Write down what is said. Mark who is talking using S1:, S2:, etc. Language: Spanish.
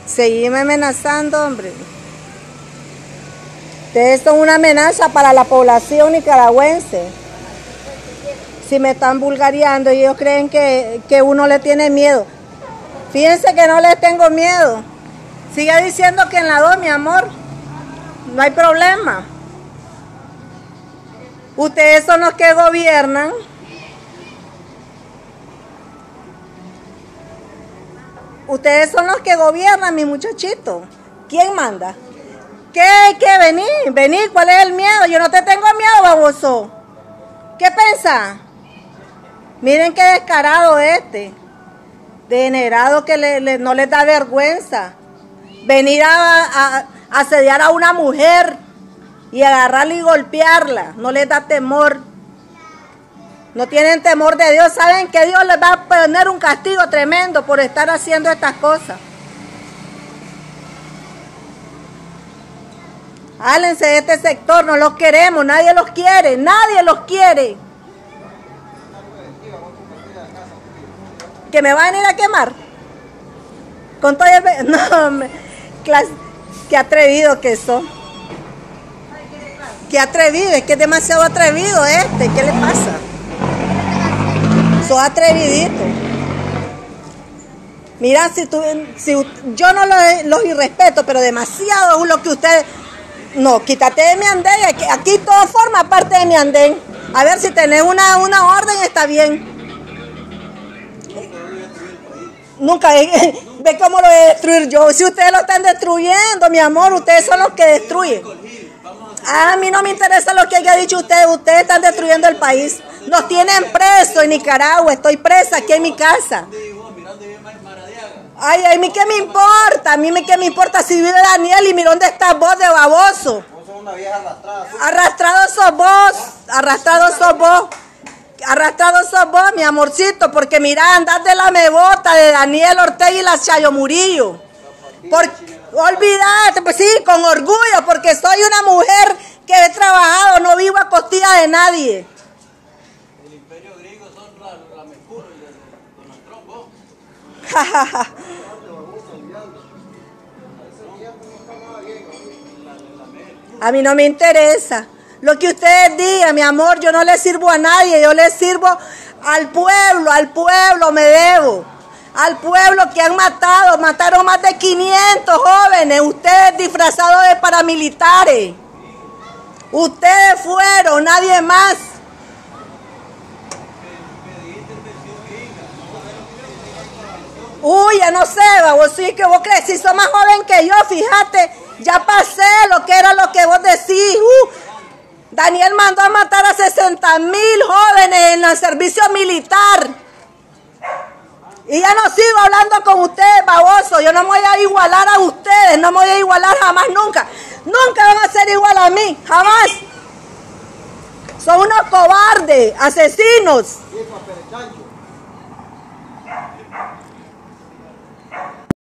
S1: Seguime amenazando, hombre. Ustedes son una amenaza para la población nicaragüense. Si me están vulgareando y ellos creen que uno le tiene miedo. Fíjense que no les tengo miedo. Sigue diciendo que en la 2, mi amor, no hay problema. Ustedes son los que gobiernan. Ustedes son los que gobiernan, mi muchachito. ¿Quién manda? ¿Qué? Vení, ¿cuál es el miedo? Yo no te tengo miedo, baboso. ¿Qué pensás? Miren qué descarado degenerado que no les da vergüenza. Venir a asediar a una mujer y agarrarla y golpearla. No les da temor. No tienen temor de Dios. Saben que Dios les va a poner un castigo tremendo por estar haciendo estas cosas. Hálense de este sector, no los queremos, nadie los quiere, nadie los quiere. ¿Que me van a ir a quemar? Con todo el... No, qué atrevido que son. Qué atrevido, es que es demasiado atrevido ¿qué le pasa? Sos atrevidito. Mira, yo no los irrespeto, pero demasiado lo que ustedes... No, quítate de mi andén, aquí todo forma parte de mi andén. A ver, si tenés una orden está bien. Nunca, ve cómo lo voy a destruir yo. Si ustedes lo están destruyendo, mi amor, ustedes son los que destruyen. A mí no me interesa lo que haya dicho ustedes están destruyendo el país. Nos tienen presos en Nicaragua, estoy presa aquí en mi casa. Ay, a mí qué me importa, qué me importa si vive Daniel y mira dónde está vos de baboso.
S2: Vos sos una vieja arrastrada.
S1: Arrastrado sos vos, mi amorcito, porque mira, andás de la mebota de Daniel Ortega y la Chayo Murillo. Olvídate, pues sí, con orgullo, porque soy una mujer que he trabajado, no vivo a costilla de nadie.
S2: El imperio griego son la Mercurio y Donald Trump, vos.
S1: A mí no me interesa lo que ustedes digan, mi amor. Yo no le sirvo a nadie, yo le sirvo al pueblo me debo. Al pueblo que han mataron más de 500 jóvenes, ustedes disfrazados de paramilitares. Ustedes fueron, nadie más. Uy, ya no sé, vos sí que vos crees, si sos más joven que yo, fíjate, ya pasé lo que era lo que vos decís. Daniel mandó a matar a 60,000 jóvenes en el servicio militar. Y ya no sigo hablando con ustedes, baboso. Yo no me voy a igualar a ustedes, no me voy a igualar jamás, nunca. Nunca van a ser igual a mí, jamás. Son unos cobardes, asesinos.